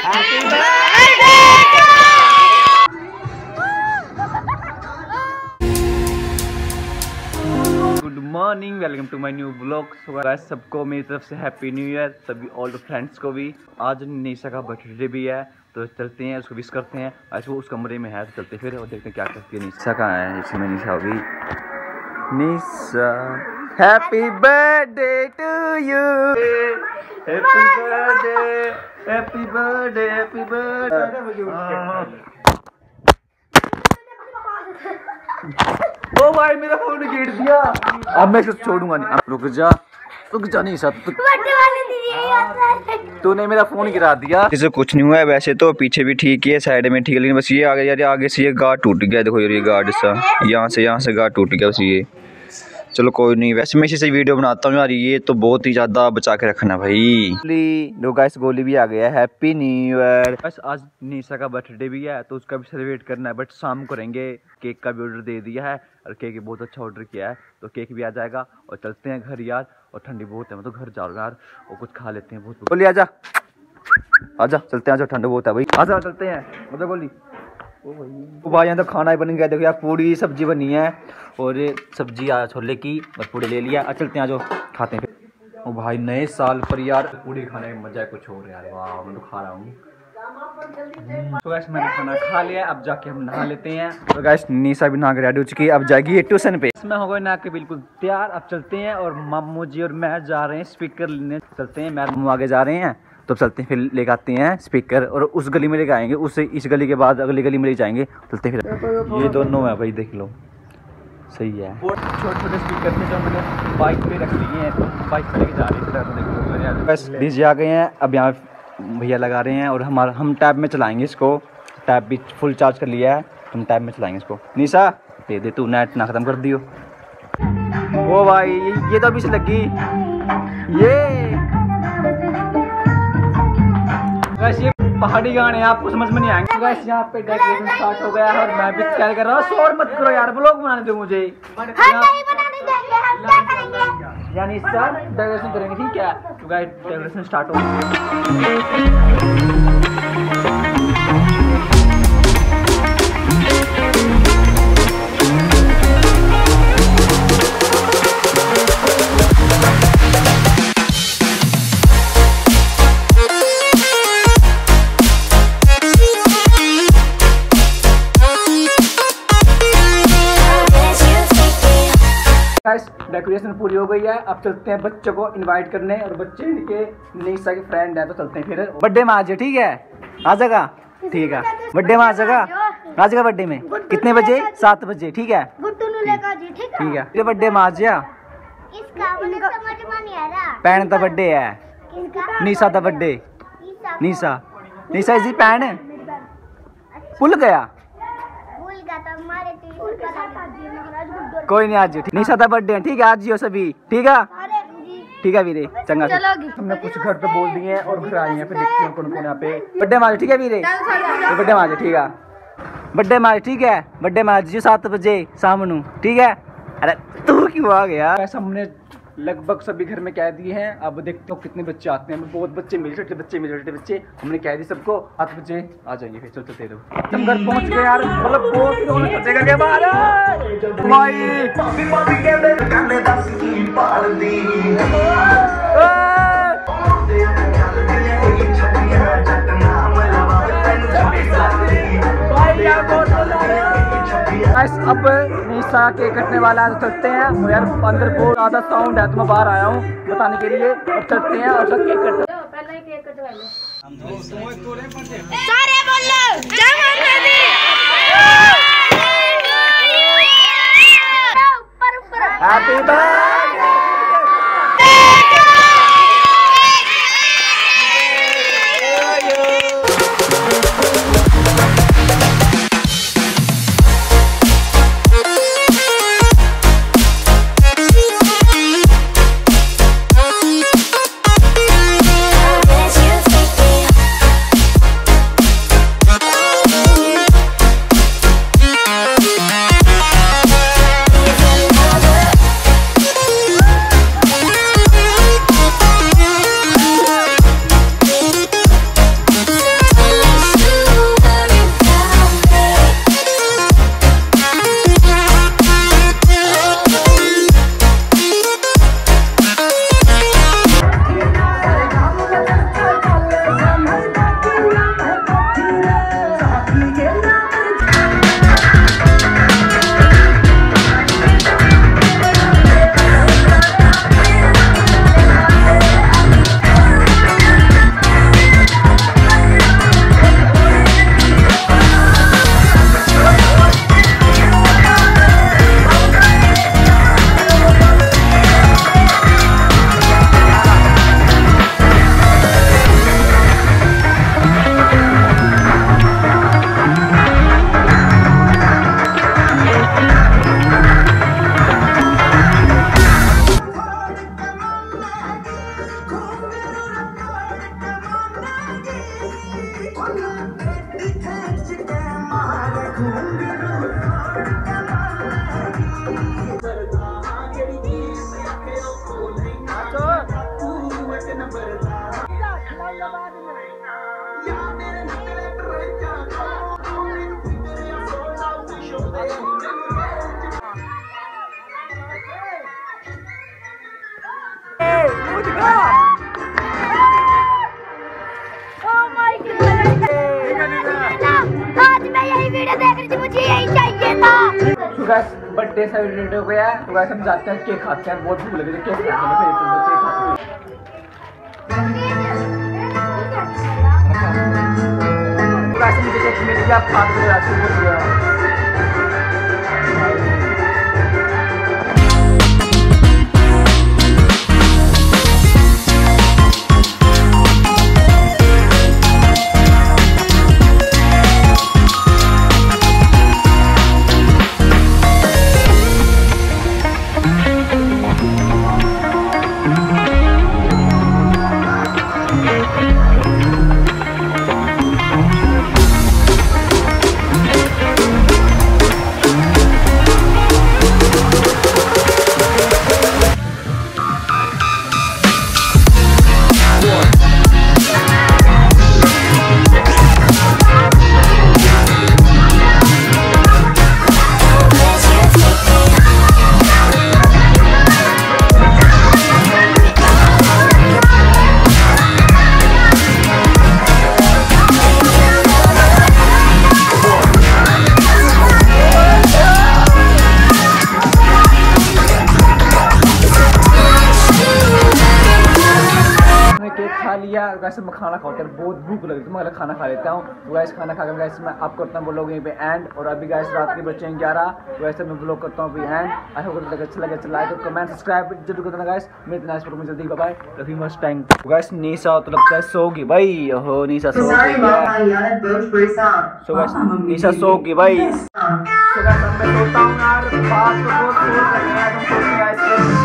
Good morning, welcome to my new blog. सबको मेरी तरफ से हैप्पी न्यू ईयर, सभी ऑल द फ्रेंड्स को भी। आज निशा का बर्थडे भी है तो चलते हैं उसको विश करते हैं। आज वो उस कमरे में है तो चलते फिर और देखते हैं क्या करती है। निशा कहाँ है? इसमें निशा होगी। Nisha happy birthday to you, happy birthday, happy birthday, happy birthday. ओ भाई मेरा फोन गिर दिया। अब मैं इसको छोड़ूंगा नहीं। रुक जा नहीं सब तूने मेरा फोन गिरा दिया। इसे कुछ नहीं हुआ है, वैसे तो पीछे भी ठीक है, साइड में ठीक है, लेकिन बस ये आगे यार आगे से ये गार्ड टूट गया। देखो ये गार्ड सा यहाँ से गार्ड टूट गया बस ये। चलो कोई नहीं, वैसे मैं इसी से वीडियो बनाता हूँ यार। ये तो बहुत ही ज्यादा बचा के रखना भाई। लो गाइस गोली भी आ गया। Happy new year. बस आज निशा का बर्थडे भी है तो उसका भी सेलिब्रेट करना है, बट शाम को करेंगे। केक का भी ऑर्डर दे दिया है और केक बहुत अच्छा ऑर्डर किया है तो केक भी आ जाएगा। और चलते हैं घर यार, और ठंडी बहुत है, मैं तो घर जा रहा यार और कुछ खा लेते हैं। बहुत गोली आजा चलते हैं। ठंड बहुत है भाई, आजा चलते हैं। मतलब गोली ओ भाई यहाँ तो खाना ही बन गया। देखो यार पूरी सब्जी बनी है और सब्जी आ छोले की और पूरी ले लिया। चलते हैं, जो खाते हैं फिर। ओ भाई नए साल पर यार पूरी खाने में मजा है कुछ और यार। वाह मैं तो खा रहा हूँ। तो गैस मैंने खाना खा लिया, अब जाके हम नहा लेते हैं। तो गैस निशा भी नहा के रेडी हो चुकी है, अब जाएगी ट्यूशन पे। इसमें हो गए नहा के बिल्कुल तैयार। अब चलते हैं और मामू जी और मैं जा रहे हैं स्पीकर लेने। चलते हैं, मैं मामू आगे जा रहे हैं तो चलते हैं, फिर लेके आते हैं स्पीकर और उस गली में लेके आएंगे। उससे इस गली के बाद अगली गली में ले जाएंगे। चलते फिर। ये दोनों है भाई, देख लो सही है। छोटे छोटे स्पीकर थे जो मैंने बाइक पे रख लिए हैं, तो बाइक पे लेके जा रहे हैं। बस डीजे आ गए हैं, अब यहाँ भैया लगा रहे हैं और हम टैब में चलाएंगे इसको। टैब भी फुल चार्ज कर लिया है, हम टैब में चलाएंगे इसको। निशा दे तू नेट ना ख़त्म कर दियो। ओ भाई ये तो अभी से लगी। ये पहाड़ी गाने आपको समझ में नहीं आएंगे। गाइस यहाँ पे डेकोरेशन स्टार्ट हो गया है और मैं भी तैयार कर रहा हूँ। शोर मत करो यार, ब्लॉग बनाने दो मुझे। यानी सर डेकोरेशन करेंगे, ठीक है? तो गाइस डेकोरेशन स्टार्ट हो डेकोरेशन पूरी हो गई है। अब चलते हैं बच्चों को इनवाइट करने और बच्चे इनके निशा के फ्रेंड है तो चलते हैं फिर। बर्थडे में आ जाओ, ठीक है? आ जाएगा, ठीक है? बर्थडे में आ जाएगा बर्थडे में कितने बजे? 7 बजे, ठीक है? ठीक है फिर बर्थडे में आ जा। पैन का बर्थडे है, निशा का बर्थडे। निशा इसी पैन भूल गया। कोई नहीं, आज निशा का बर्थडे है, ठीक है? आज जियो सभी, ठीक है? ठीक है वीरे, चंगा। हमने कुछ घर पे बोल दिए हैं और घर आए हैं, फिर देखते हैं कौन कौन यहाँ पे बर्थडे मार, ठीक है वीरे? बर्थडे मार, ठीक है? बर्थडे मार, ठीक है? बर्थडे मार जियो 7 बजे शाम नू, ठीक है? अरे तू क्यों आ गया? ऐसा हमने लगभग सभी घर में कह दिए हैं। अब देखते हो कितने बच्चे आते हैं। बहुत बच्चे मिले, छोटे बच्चे हमने कह दिए सबको 7 बजे आ जाएंगे। फिर चलते रहो, हम घर पहुंच गए यार। मतलब बहुत अब निशा के कटने वाला है तो चलते हैं। यार अंदर बहुत ज़्यादा साउंड है तो मैं बाहर आया हूँ बताने के लिए। और चलते हैं और सब केक कटते हैं। सारे बोलो हैप्पी बर्थडे। आज मैं यही वीडियो देख रही थी, मुझे यही चाहिए था। तो गाइस बर्थडे सेलिब्रेट हो गया है, तो गाइस हम जाते हैं केक खाते हैं, बहुत भूख लगी है, केक खाते हैं, फिर केक खाते हैं। तो गाइस मुझे केक मिल गया, आप खा के रास्ते में गया। लिया वैसे मैं खाना खाते हैं, बहुत भूख लगी तो मैं खाना खा लेता हूँ। वैसे खाना खा कर वैसे मैं आप करता हूँ लोग यहीं पे एंड। और अभी गाइस रात के बच्चे 11, वैसे मैं ब्लॉग करता हूँ अभी एंड। आई होप अच्छा लगे अच्छा लाइक और कमेंट सब्सक्राइब जरूर करना गाइस। मैं इतना इसको मैं जल्दी bye love you much time. Guys Nisha तो लगता है सोगी भाई, हो निशा सो गई सो गाइस निशा सोगी भाई। सो गाइस मैं सोता हूँ यार, बात तो बहुत दूर कर रहे हैं तुम सोते गाइस।